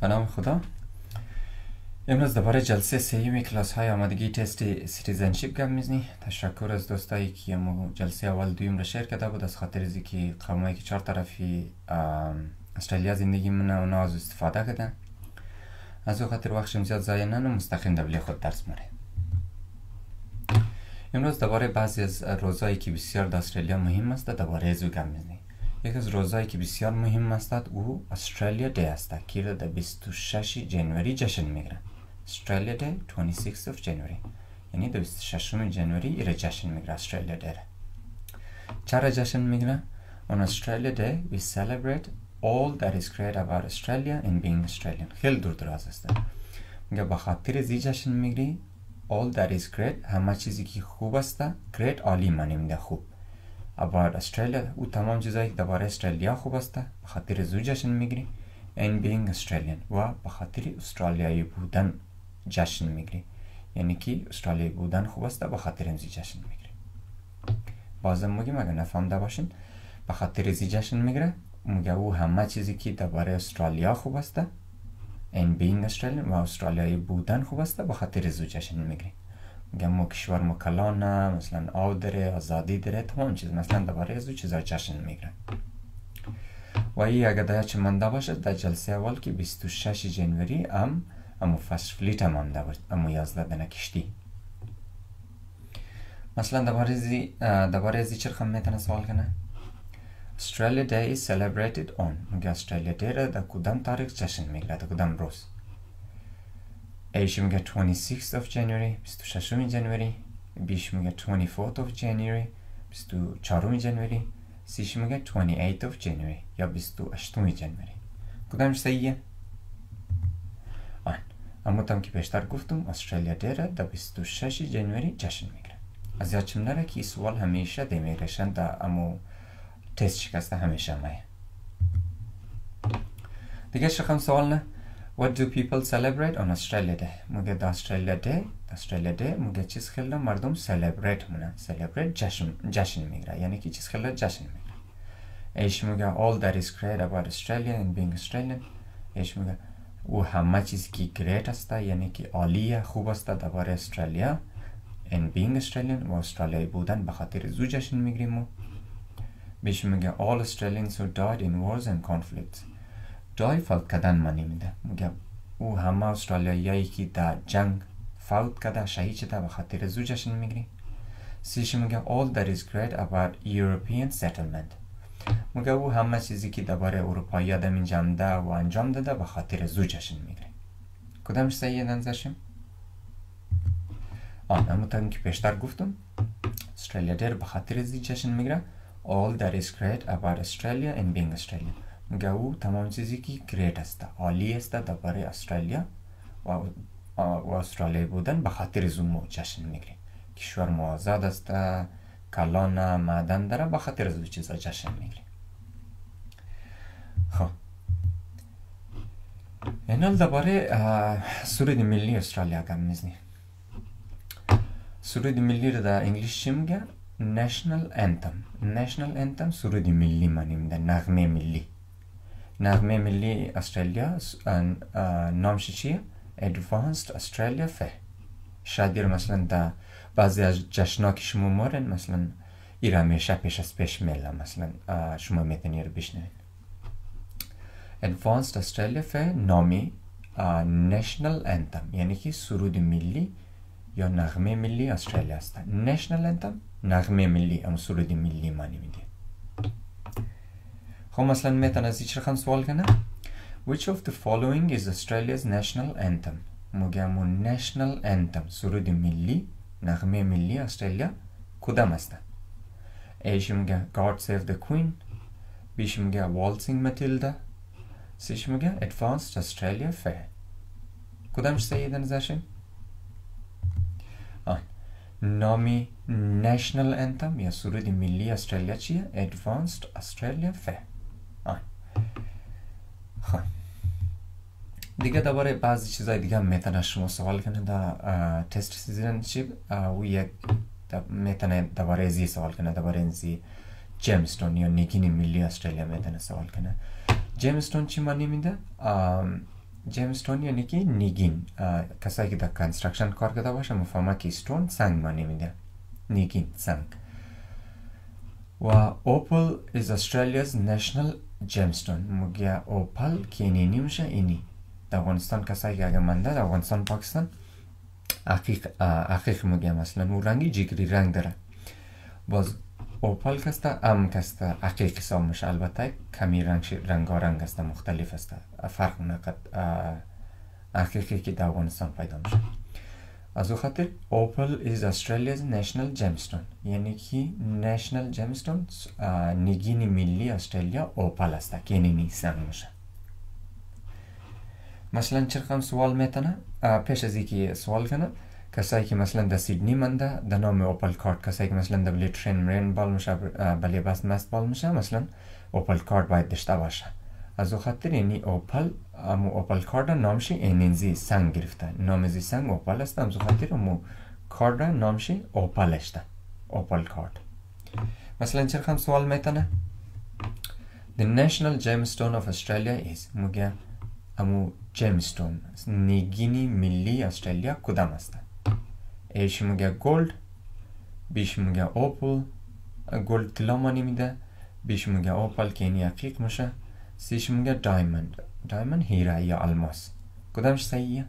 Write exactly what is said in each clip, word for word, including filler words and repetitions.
به نام خدا. امروز دوباره جلسه سیوم کلاس های آمادگی تست سیتیزنشیپ گپ میزنی. تشکر از دوستایی که مو جلسه اول دویم را شیر کرده بود، از خاطر از اینکه قومایی که چهار طرفی استرالیا زندگی مونه اونا از استفاده کردن. از او خاطر وقتشم زیاد ضایع نکنم، مستقیم دبلی خود درس مره. امروز دوباره بعضی از روزایی که بسیار در استرالیا مهم است دوباره از او گپ میزنی. یک از روزایی که بسیار مهم است او استرالیا دی است که در بیست و شش جنوری جشن میگیرن. استرالیا دی بیست و شش جنوری، یعنی در بیست و ششم جنوری ایره جشن میگیره استرالیا دی. چرا جشن میگیرن؟ On Australia Day we celebrate all that is great about Australia and being Australian. خیلی دور دراز است. میگه به خاطر زی جشن میگیری all that is great، همه چیزی که خوب است. great عالی معنی میده خوب. about Australia او تمام چیزایی که درباره استرالیا خوب است به خاطر زو جشن میگیری. and being Australian و به خاطر استرالیایی بودن جشن میگیری، یعنی که استرالیایی بودن خوب است به خاطر این جشن میگیری. بازم میگم اگه نفهمده باشین به خاطر زی جشن میگیره، میگه او همه چیزی که درباره استرالیا خوب است and being Australian و استرالیایی بودن خوب است به خاطر زو جشن میگیری. میگم ما کشور مکلانه، مثلا آب داره، آزادی داره، تمام چیز مثلا درباره از او چیزا جشن میگیرن. و این اگه در چه منده باشد در جلسه اول که بیست و شش جنوری هم امو فست فلیت هم منده بود، امو یازده دنه کشتی. مثلا درباره ازی درباره ازی چرخم میتونه سوال کنه. Australia Day is celebrated on. میگه Australia Day را در کدام تاریخ جشن میگیره، در کدام روز؟ ایش میگه بیست و ششم جنوری، بیست و ششم جنوری. بیش میگه بیست و چهارم جنوری، بیست و چهارم جنوری. سیش میگه بیست و هشتم جنوری یا بیست و هشتم جنوری. کدامش صحیحه؟ آن اما تام که بیشتر گفتم استرالیا دی را در بیست و شش جنوری جشن میگیره. از یادم نره که این سوال همیشه در ایمیگریشن در امو تست شکسته همیشه مایه. دیگه شخم سوال نه. What do people celebrate on Australia Day? مگه در استرالیا دی استرالیا دی مگه چیز خیلی مردم celebrate مونه. celebrate جشن جشن میگیره، یعنی که چیز خیلی جشن میگیره. ایش میگه all that is great about Australia and being Australian. ایش میگه او همه چیزی که great است، یعنی که عالیه، خوب است درباره استرالیا and being Australian و استرالیایی بودن به خاطر زو جشن میگیریم. بیش میگه all Australians who died in wars and conflicts. جای فوت کردن معنی میده. میگه او همه استرالیایی که در جنگ فوت کرده، شهید شده به خاطر زو جشن میگیری. سیش میگه all that is great about European settlement. میگه او همه چیزی که درباره اروپایی آدم انجام ده و انجام داده به خاطر زو جشن میگیری. کدامش صحیحه نظرشم؟ آن اما تا که پیشتر گفتم استرالیا دی به خاطر زو جشن میگیره all that is great about Australia and being Australian. میگه او تمام چیزی که گریت است، عالی است درباره استرالیا و و استرالیا بودن به خاطر زوم جشن میگیریم. کشور ما آزاد است، کلان معدن داره، به خاطر از چیزا جشن میگیریم. خب اینال درباره سرود ملی استرالیا گپ میزنیم. سرود ملی رو در انگلیس چی میگه؟ National Anthem. National Anthem سرود ملی معنی میده، نغمه ملی. نغمه ملی استرالیا نامش چیه؟ Advanced Australia Fair. شاید مثلا در بعضی از جشن‌ها که شما مارن مثلا ایره همیشه پیش از پیش میله، مثلا شما میتونی رو بشنوید. Advanced Australia Fair نامی National Anthem، یعنی که سرود ملی یا نغمه ملی استرالیا است. National Anthem نغمه ملی، اما سرود ملی معنی میده. خب مثلا میتونه از هیچ رقم سوال کنه. Which of the following is Australia's national anthem? مگمون national anthem سرود ملی، نغمه ملی استرالیا کدام است؟ ایش میگه God Save the Queen. بیش میگه Waltzing Matilda. سیش میگه Advanced Australia Fair. کدامش صحیح نظرشون؟ آن نامی national anthem یا سرود ملی استرالیا چیه؟ Advanced Australia Fair. آن خب دیگه درباره بعضی چیزای دیگه میتونه شما سوال کنه در تست سیتیزنشیپ و یک میتونه درباره زی سوال کنه، درباره زی جیمستون یا نگین ملی استرالیا میتونه سوال کنه. جیمستون چی معنی میده؟ جیمستون یعنی که نیگین. کسایی که در کنسترکشن کار کرده باشه مفهمه که استون سنگ معنی میده. نیگین سنگ. و اوپل is Australia's national gemstone. مگه اوپل که اینی میشه اینی. در افغانستان کسایی که اگه منده در افغانستان پاکستان عقیق عقیق مگه مثلا اون رنگی جگری رنگ داره. باز اوپل کسته ام کسته عقیق حساب میشه. البته کمی رنگ رنگارنگ است، مختلف است، فرق نکرد عقیقی که در افغانستان پیدا میشه. از او خاطر اوپل is Australia's national gemstone یعنی که national gemstone نگین ملی استرالیا اوپل است که اینی سنگ میشه. مثلا چرخم سوال میتونه پیش از اینکه سوال کنه کسایی که مثلا در سیدنی منده در نام اوپل کارت، کسایی که مثلا در بلی ترین مرین بال میشه بلی بس مست بال میشه مثلا اوپل کارت باید داشته باشه. از او خاطر اینی اوپل امو اوپل کارت نامشی اینزی سنگ گرفته، نامزی سنگ اوپل است. از او خاطر امو کارت نامشی اوپل است، اوپل کارت. مثلا چرخم سوال میتونه The national gemstone of Australia is مگه امو جیمستون نگینی ملی استرالیا کدام است؟ ایش میگه گولد، بیش میگه اوپل، گولد طلا معنی میده، بیش میگه اوپل که اینی عقیق میشه، سیش میگه دایموند، دایموند هیره یا الماس. کدامش صحیحه؟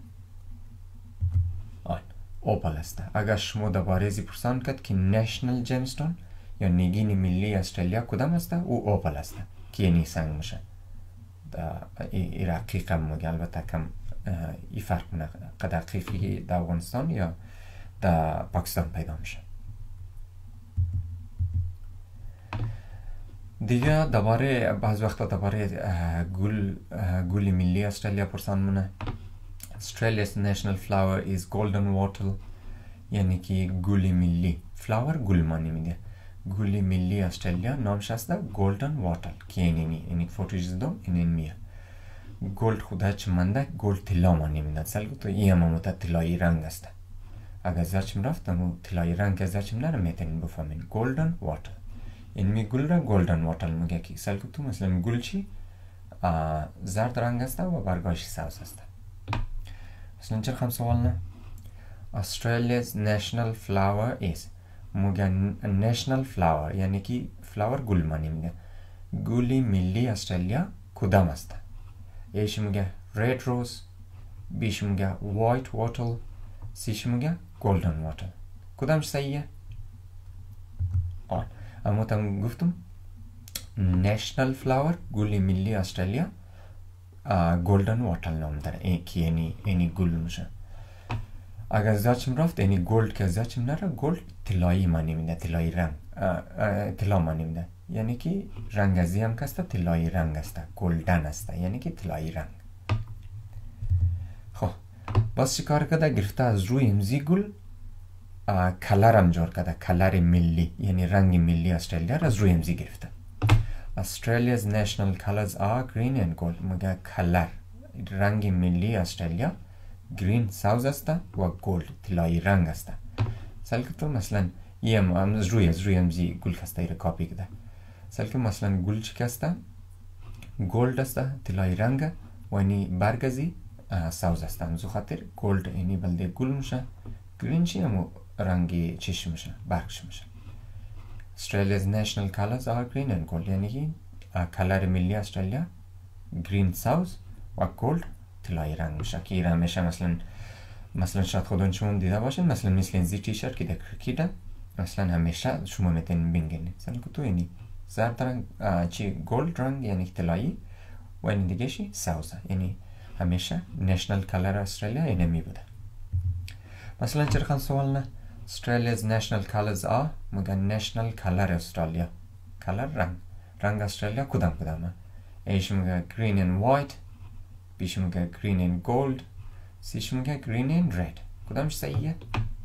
آن اوپل است. اگر شما درباره ازی پرسان کرد که نشنل جیمستون یا نگینی ملی استرالیا کدام است، او اوپل است که اینی سنگ میشه. ای رقیق هم مگه البته کم ای فرق نه قد رقیقی در افغانستان یا در پاکستان پیدا میشه. دیگه درباره بعض وقتا درباره گل گل ملی استرالیا پرسان منه. Australia's national flower is golden wattle یعنی که گل ملی فلاور گل معنی میده. گل ملی استرالیا نامش است گلدن واتل که اینی اینی فوتوش دادم این میه. گلد خدا چه منده گلد طلا معنی میده. سالگو تو این هم مت طلایی رنگ است. اگر زرچم رفتم طلایی رنگ که زرچم نره میتونین بفهمین گلدن واتل. این می گل را گلدن واتل میگه که سالگو تو مثلا گل چی زرد رنگ است و برگاش سبز است. مثلا چرا خم سوال نه؟ Australia's national flower is مگه national flower یعنی که flower گل معنی میده. گلی ملی استرالیا کدام است؟ ایش میگه red rose، بیش میگه white wattle، سیش میگه golden wattle. کدامش صحیحه؟ آن اما تم گفتم national flower گلی ملی استرالیا golden wattle نام داره. این که یعنی اینی گل میشه. اگر زاچم رفت اینی گولد که زاچم نره گولد طلایی معنی میده، طلایی رنگ طلا معنی میده. یعنی که رنگ ازی هم کسته طلایی رنگ است، گلدن است یعنی که طلایی رنگ. خب باز چی کار کرده؟ گرفته از روی امزی گل کلر هم جور کرده، کلر ملی یعنی رنگ ملی استرالیا را از روی امزی گرفته. Australia's national colors are green and gold مگه کلر رنگ ملی استرالیا گرین سبز است و گلد طلایی رنگ است. سالکه تو مثلا یم از روی از روی امزی گل کسته ایره کاپی کده. سالکه مثلا گل چی کسته گلد است طلایی رنگ و اینی برگزی سبز است. همزو خاطر گلد اینی بلده گل میشه، گرین چی همو رنگی چیش میشه، برگش میشه. Australia's national colors are green and gold یعنی که کلر ملی استرالیا گرین سبز و گلد طلایی رنگ میشه که ایره همیشه مثلا مثلا شاید خودون شما دیده باشین مثلا مثل این زی تی شرت که در کرکیده مثلا همیشه شما میتونین بینگین. مثلا که تو اینی زرد رنگ چی گلد رنگ یعنی طلایی و این دیگه شی سبزه یعنی همیشه نشنل کلر استرالیا اینه می بوده. مثلا چرا خان سوال نه Australia's national colors are مگه national color استرالیا کلر رنگ رنگ استرالیا کدام کدامه؟ ایش میگه green and white، بیش میگه green and gold، سیش میگه green and red. کدامش صحیحه؟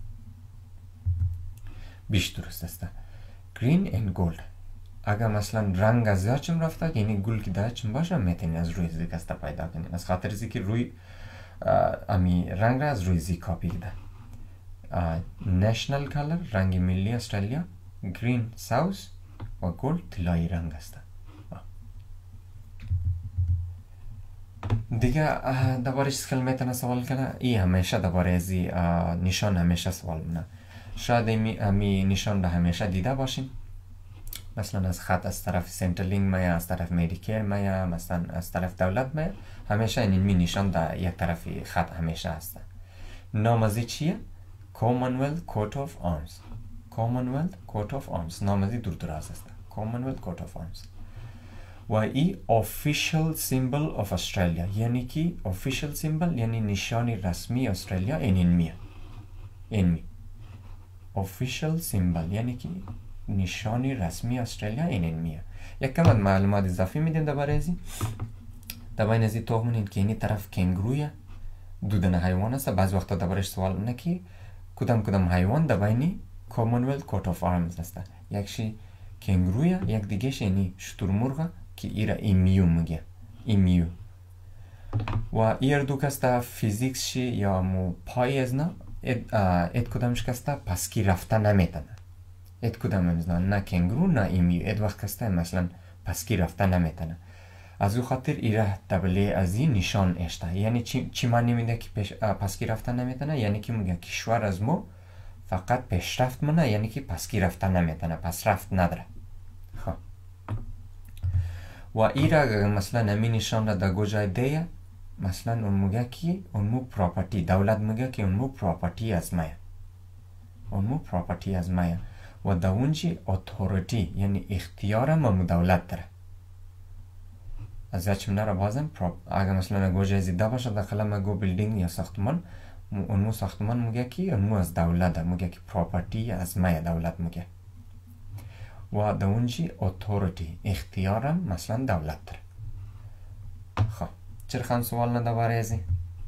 بیش درست است. green and gold. اگر مثلا رنگ از یاچم رفته یعنی گل که داچم باشه میتونی از روی زی کسته پیدا کنی. از خاطر زی که روی امی رنگ را از روی زی کاپی ده. national color رنگ ملی استرالیا green سبز و gold طلایی رنگ است. دیگه درباره چیز خیلی میتونه سوال کنه ای همیشه درباره ازی نشان همیشه سوال منه. شاید امی نشان را همیشه دیده باشین، مثلا از خط از طرف سنترلینگ میا، از طرف مدیکر میا، مثلا از طرف دولت میا، همیشه این می نشان در یک طرف خط همیشه هست. نام ازی چیه؟ Commonwealth Coat of Arms. Commonwealth Coat of Arms نام ازی دور دراز است. Commonwealth Coat of Arms و ای official symbol of Australia، یعنی که official symbol یعنی نشانی رسمی استرالیا این میه. این می official symbol یعنی که نشانی رسمی استرالیا این میه. یک کم معلومات اضافی میدیم درباره ازی. درباره ازی تومون این که اینی طرف کنگرویه، دودن حیوان است. بعض وقتا دربارش سوال نه که کدام کدام حیوان درباره Commonwealth Coat of Arms است. یکشی کنگرویه، یک دیگهش اینی شترمرغ که ایرا ایمیو میگه، ایمیو. و ایر دو کستا فیزیکس شی یا مو پای از نه اد, اد کدامش کستا پسکی رفته نمیتنه. اد کدام میزنه نه کنگرو نه ایمیو اد وقت کستا مثلا پسکی رفته نمیتنه. از او خاطر ایره دبله از این نشان اشته. یعنی چی, چی معنی میده که پیش پسکی رفته نمیتنه؟ یعنی که میگه کشور از مو فقط پیشرفت مونه، یعنی که پسکی رفته نمیتنه، پس رفت نداره. خب و ایره مثلا امی نشان را در گوجای دیه، مثلا اون میگه که اون مو پراپرتی، دولت میگه که اون مو پراپرتی از مایه، اون مو پراپرتی از مایه و در اونجی اتورتی یعنی اختیار ما دولت داره. از یا چمنه را بازم اگر مثلا گوجه زیده باشه داخل مگو بیلدینگ یا ساختمان، اون مو ساختمان میگه که اون مو از دولت ده، میگه که پراپرتی از مایه دولت میگه. و در اونجی اتورتی اختیارم مثلا دولت داره. خب چرا خان سوال نده باره ازی؟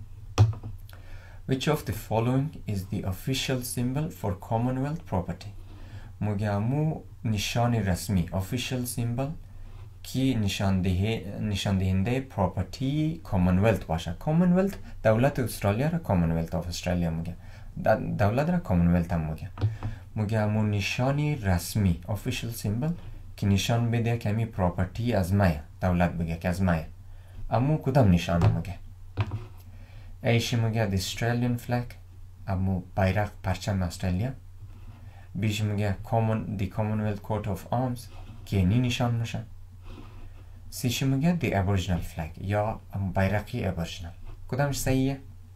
Which of the following is the official symbol for Commonwealth property؟ مگه امو نشان رسمی official symbol کی نشان ده نشان دهنده پراپرتی کامنولت باشه. کامنولت دولت استرالیا را کامنولت آف استرالیا میگه، دولت را کامنولت هم میگه. میگه همون نشانی رسمی official symbol که نشان بده که همی پراپرتی از مایه، دولت بگه که از مایه. امو کدام نشانه میگه؟ ایشی میگه the Australian flag، امو بیرق پرچم استرالیا. بیش میگه common the Commonwealth Coat of Arms که اینی نشان میشه. سیشی میگه the Aboriginal flag یا بیرقی Aboriginal. کدامش صحیحه؟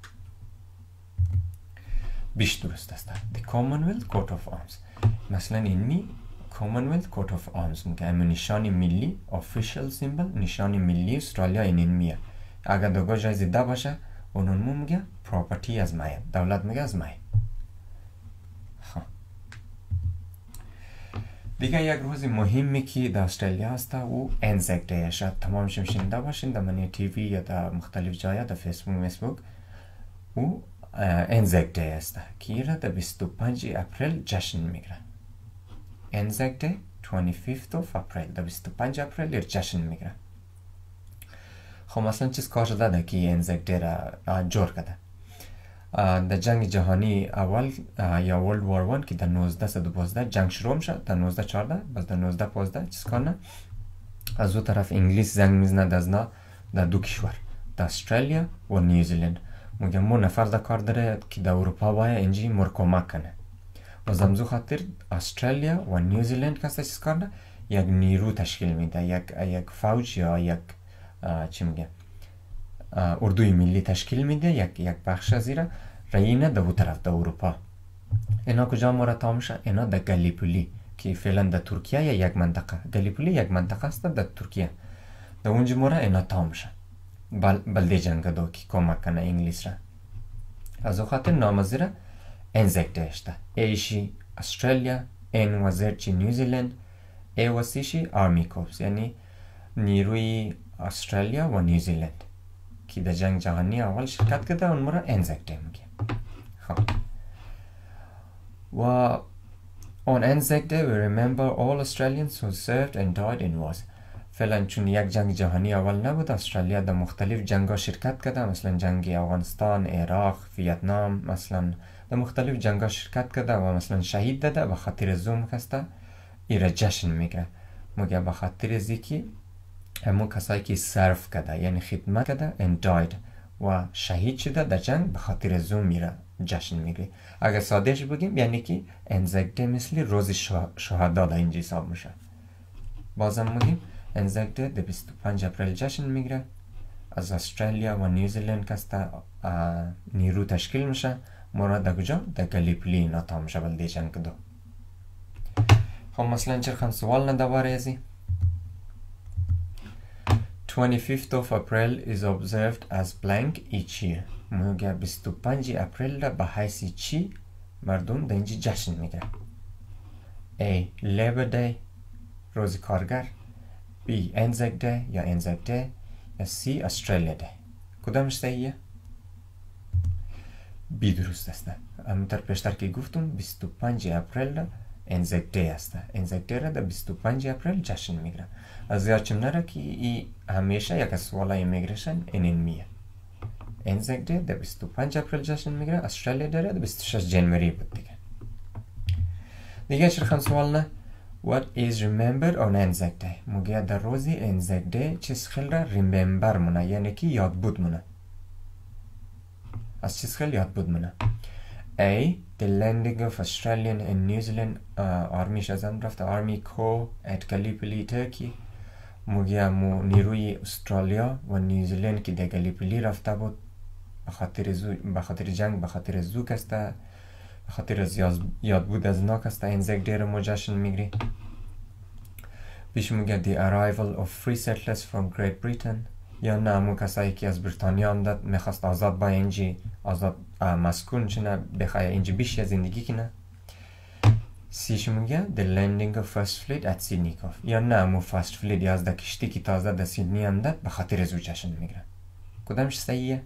بیش درست است. the Commonwealth Coat of Arms مثلا اینی Commonwealth Coat of Arms میگه اما نشانی ملی official symbol، نشانی ملی استرالیا این میه. اگر دوگاه جای زیده باشه اونون مو میگه پراپرتی از مایه، دولت میگه از مایه. دیگه یک روز مهمی که در استرالیا هست و انزک دی، شاید تمام شنیده باشین در منی تیوی یا در مختلف جایا در فیسبوک میسبوک و انزک دی هست که ایره در بیست و پنجم اپریل جشن میگیرن. انزک دی بیست و پنجم اپریل، در بیست و پنجم اپریل ایر جشن میگیرن. خب مثلا چیز کار شده ده که انزک دی را جور کده؟ در جنگ جهانی اول یا ورلد وار ون که در نوزده دوازده جنگ شروع میشه، در نوزده چهارده بس در نوزده پانزده چیز کنه از او طرف انگلیس زنگ میزنه دزنا در دو کشور، در استرالیا و نیوزیلند. میگه مو نفر در کار داره که در اروپا باید اینجی مرکمک کنه و زمزو خاطر استرالیا و نیوزیلند کسا چیز کنه یک نیرو تشکیل میده، یک یک فوج یا یک چی میگه اردوی ملی تشکیل میده، یک یک بخش از ایره رینه در طرف در اروپا. اینا کجا مرتب میشه؟ اینا در گالیپولی که فعلا در ترکیه یا یک منطقه، گالیپولی یک منطقه است در ترکیه، در اونجا مورا اینا تام میشه بل بلده جنگ دو که کمک کنه انگلیس را. از او خاطر نام از ایره انزک داشته. ایشی استرالیا، این وزرچی نیوزیلند، ای وسیشی آرمی کورپس یعنی نیروی استرالیا و نیوزیلند که در جنگ جهانی اول شرکت کرده اون مرا انزک دی میگه. خب و on Anzac Day we remember all Australians who served and died in wars. فعلا چون یک جنگ جهانی اول نبود، استرالیا در مختلف جنگا شرکت کرده، مثلا جنگ افغانستان، عراق، ویتنام، مثلا در مختلف جنگا شرکت کرده و مثلا شهید داده. به خاطر زوم کسته ایره جشن میگه، میگه به خاطر زیکی همون کسایی که صرف کرده یعنی خدمت کرده and died و شهید شده در جنگ به خاطر از اون میره جشن میگیره. اگر سادهش بگیم یعنی که انزاک دی مثل روز شهدا در اینجا حساب میشه. بازم میگیم انزاک دی در بیست و پنج اپریل جشن میگیره. از استرالیا و نیوزیلند کسته نیرو تشکیل میشه. مراد در کجا؟ در گالیپلی اینا تا میشه بلده جنگ دو. خب مثلا چرخم سوال ندواره ازی twenty-fifth of April is observed as blank each year. میگه بیست و پنج اپریل را به حیث چی مردم در اینجا جشن میگیره؟ A. Labor Day روز کارگر، B. Anzac Day یا Anzac Day یا C. Australia Day. کدامش صحیحه؟ B درست است. همونطور پیشتر که گفتم بیست و پنج اپریل را انزاک دی است. انزاک دی را در بیست و پنج اپریل جشن میگیره. از یادم نره که ای همیشه یک از سوالای ایمیگریشن اینین میه. انزاک دی در بیست و پنج اپریل جشن میگیره. استرالیا دی را در بیست و شش جنوری بود دیگه. دیگه شرخم سوال نه What is remembered on Anzac Day؟ میگه در روزی انزاک دی چیز خیلی را ریمبر مونه یعنی که یاد بود مونه. از چیز خیلی یاد بود مونه. A. The landing of Australian and New Zealand uh, army شازم رفت army corps at Gallipoli Turkey. میگه مو نیروی استرالیا و نیوزیلند که در گالیپلی رفته بود به خاطر زو به خاطر جنگ به خاطر زو کسته به خاطر از یاد بود از نا کسته انزاک دی را جشن میگیری. بیش میگه the arrival of free settlers from Great Britain یا نه همون کسایی که از بریتانیا آمدند میخواست آزاد با اینجی آزاد مسکون چنه بخواه اینجی بیشی زندگی کنه. سیش میگه the landing of first fleet at Sydney Cove یا نه همون first fleet یا از در کشتی که تازه در سیدنی آمدند به خاطر از او جشن میگیره. کدامش صحیحه؟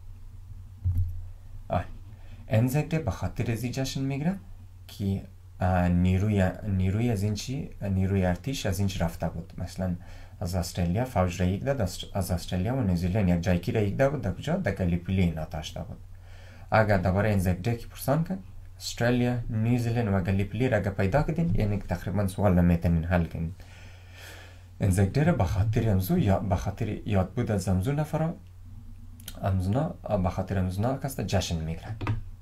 آه انزاک دی به خاطر از جشن میگیره که نیروی نیروی از اینچی نیروی ارتش از اینچ رفته بود. مثلا از استرالیا فوج را یک داد از استرالیا و نیوزیلند یک جایکی را یک داد بود در کجا؟ در گالیپلی اینا داشته بود. اگر دوباره انزاک دی که پرسان کن استرالیا، نیوزیلند و گالیپلی را اگر پیدا کردین یعنی که تقریبا سوال نمیتونین حل کنین. انزاک دی را به خاطر امزو یا به خاطر یاد بود از امزو نفرا امزونا به خاطر امزونا کسته جشن میگیرن.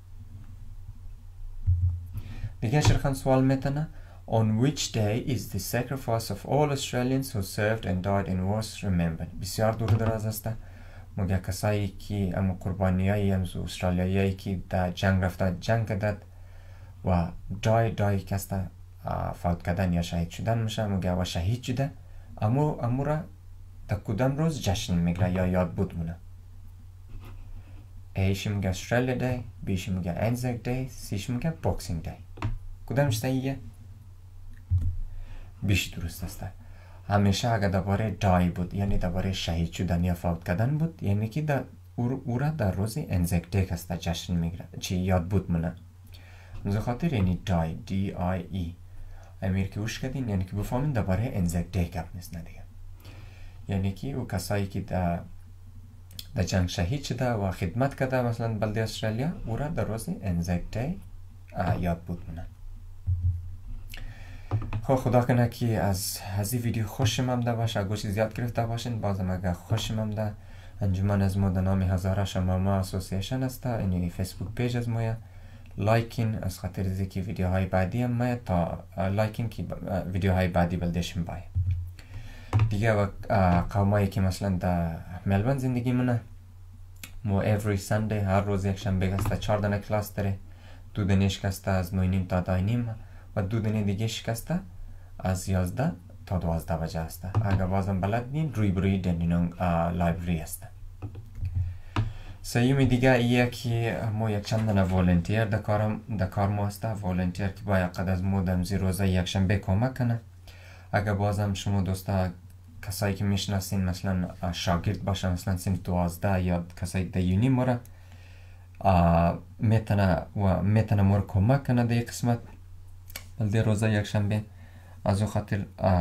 دیگه شرخان سوال میتونه On which day is the sacrifice of all Australians who served and died in wars remembered؟ بسیار دور دراز است. میگه کسایی که ام قربانیای امزو استرالیایی که در جنگ رفته جنگ کردند و دای دای کسته فوت کردن یا شهید شدن میشه. میگه و شهید شده امو امو را در کدام روز جشن میگیره یا یاد بود مونه. ایش میگه استرالیا دی، بیش میگه انزاک دی، سیش میگه باکسینگ دی. کدامش صحیحه؟ بیش درست است. همیشه اگر درباره دای بود یعنی درباره شهید شدن یا فوت کردن بود یعنی که در او را در روز انزاک دی کسته جشن میگیره چی یاد بود منه. مزه خاطر یعنی دای دی آی ای امیر که اوش کردین یعنی که بفهمین درباره انزاک دی گپ نیست نه دیگه. یعنی که او کسایی که در در جنگ شهید شده و خدمت کرده مثلا بلده استرالیا او را در روز انزاک دی یاد بود منه. خب خدا کنه که از از این ویدیو خوشم آمده باشه. اگه چیز یاد گرفته باشین بازم اگه خوشم آمده انجمن از ما در نام هزاره شماما اسوسییشن است. این فیسبوک پیج از ما لایکین از خاطر از اینکه ویدیوهای بعدی هم ما تا لایکین که ویدیوهای بعدی بلدشم بای دیگه. و قومایی که مثلا در ملبورن زندگی مونه ما every Sunday هر روز یک شنبه هسته چهار دانه کلاس داره. دو دنیش کسته از نو نیم تا دای نیم و دو دنی دیگه شکسته از یازده تا دوازده بجه هسته. اگر بازم بلد نین روی بروی دنینون لایبری هسته. سیومی دیگه ایه که ما یک چندن والنتیر در کار ما هسته. والنتیر که باید قد از ما دمزی روزه یک شنبه کمک کنه. اگر بازم شما دوستا کسایی که میشناسین مثلا شاگرد باشه مثلا سن دوازده یا کسایی در یونی مورا میتونه و میتونه مور کمک کنه در یک قسمت بلده روزه یک شنبه. از او خاطر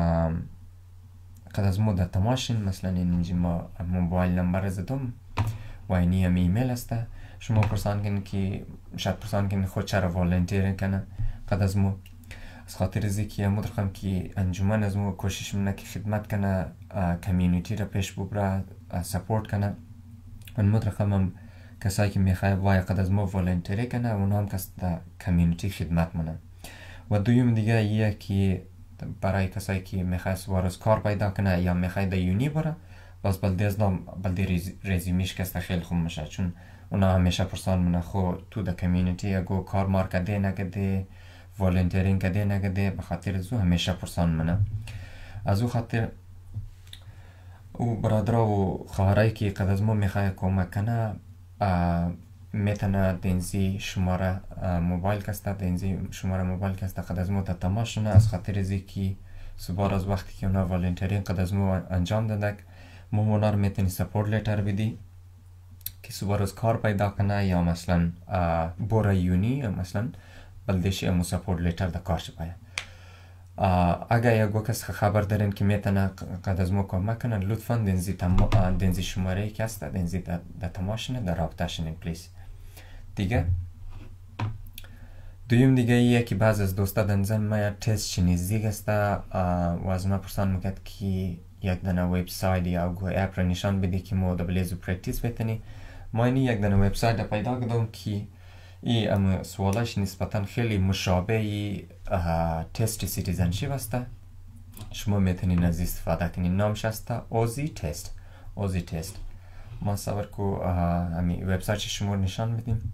قد از ما در تماشین مثلا اینجا ما موبایل نمبر زدم و اینی هم ایمیل هسته. شما پرسان کنید که شاید پرسان کنید خود چرا والنتیر کنه. قد از ما از خاطر ازی که مدرخم که انجمن از مو کوشش منه که خدمت کنه کمیونیتی را پیش ببره سپورت کنه و مدرخم هم کسایی که میخواه وای قد از مو والنتری کنه اونا هم کس در کمیونیتی خدمت منه. و دویم دیگه یه که برای کسایی که میخواه سوارز کار پیدا کنه یا میخواه در یونی بره باز بلده از نام بلده رزیمیش کس خیلی خوب میشه چون اونا همیشه پرسان منه خو تو در کمیونیتی اگو کار مار کده نگده والنترین کده نگده بخاطر ازو همیشه پرسان منه. از او خاطر او برادرها و خواهرایی که قد از ما میخواه کمک کنه میتونه دنزی شماره موبایل کسته دنزی شماره موبایل کسته قد از ما در تماس شونه از خاطر ازی که سبار از وقتی که اونا والنترین قد از ما انجام دادک ما اونا رو میتونی سپورت لیتر بدی که سبار از کار پیدا کنه یا مثلا بورا یونی مثلا بلدش امو سپورت لیتر در کارش باید. اگر یکو کس خبر دارین که میتونه قد از ما کمک کنه لطفا دنزی, تما... دنزی شماره که هسته دنزی در, در تماشنه در رابطه شنین پلیز. دیگه دویم دیگه ایه که بعض از دوستا دنزن ما یا تست چنیزی هسته و از ما پرسان میکرد که یک دانه ویبسایت یا گو اپ را نشان بده که ما دبلیزو پرکتیس بتنی. ما اینی یک دانه ویبسایت پیدا کردم که ای ام سوالش نسبتا خیلی مشابه تست سیتیزنشیپ هسته. شما میتونین از استفاده کنین. نامش هسته اوزی تست اوزی تست. ما صبر کو امی وبسایت شما رو نشان بدیم.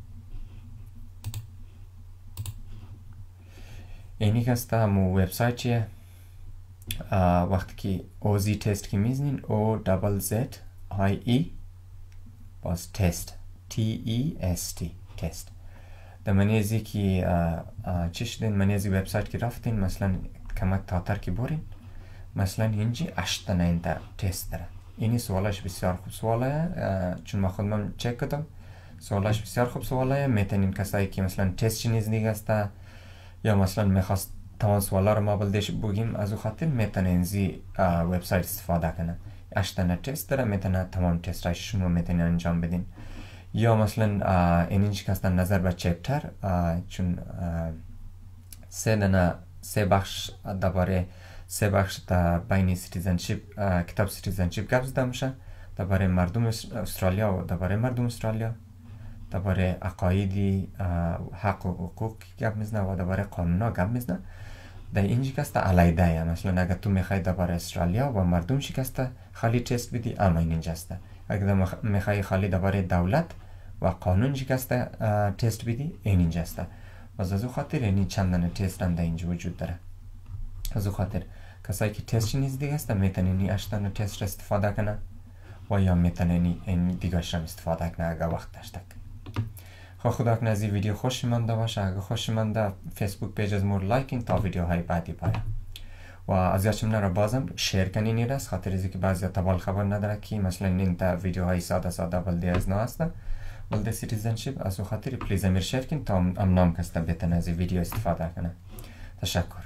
اینی که هسته همو وبسایت چیه وقتی که اوزی تست که میزنین او دبل زد آی ای باز تست تی ای اس تی تست. در منیزی که چه شدین منیزی وبسایت که رفتین مثلا کمک تاتر که برین مثلا اینجی اشتنه این در تست داره. اینی سوالش بسیار خوب سواله چون ما خودم چک کردم سوالش بسیار خوب سواله. میتونین کسایی که مثلا تست چنیز دیگه هسته یا مثلا میخواست تمام سوالا رو ما بلدش بگیم از او خاطر میتونین زی وبسایت استفاده کنه. اشتنه تست داره میتونه تمام تست رایش شما میتونین انجام بدین. یا مثلا این اینجا که هستن نظر به چپتر چون سه دنه سه بخش درباره سه بخش در بین سیتیزنشیپ کتاب سیتیزنشیپ گپ زده میشه درباره مردم استرالیا و درباره مردم استرالیا درباره عقایدی حق و حقوق گپ میزنه و درباره قانونا گپ میزنه. در اینجا که هسته علیده مثلا اگر تو میخوای درباره استرالیا و مردم شکسته خالی تست بدی اما این اینجا هسته. اگر میخوای خالی درباره دولت و قانون شکسته تست بدی این اینجا هسته. و از او خاطر اینی چندان تست هم در اینجا وجود داره. از او خاطر کسایی که تست نیز دیگه هسته میتونینی اشتن تست را استفاده کنه و یا میتونینی این دیگه را استفاده کنه اگر وقت داشته. خب خدا کنه از این ویدیو خوش مانده باشه. اگر خوش مانده فیسبوک پیج از مور لایکین تا ویدیوهای بعدی پایا و از یاشم را بازم شیر کنین این راست خاطر ازی که بعضی تبال خبر نداره که مثلا این تا ویدیوهای ساده ساده بلده از نه هسته بلده سیتیزنشیپ از او خاطر پلیز امیر شیر کن تا ام نام کسته بتن از این ویدیو استفاده کنه. تشکر.